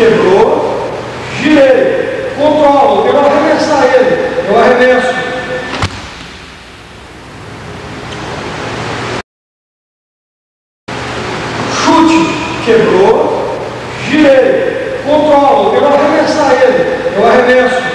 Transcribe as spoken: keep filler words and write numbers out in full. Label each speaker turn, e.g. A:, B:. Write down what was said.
A: quebrou, girei, controlo, eu quero arremessar ele, eu arremesso. Chute, quebrou, girei, controlo, eu quero arremessar ele, eu arremesso.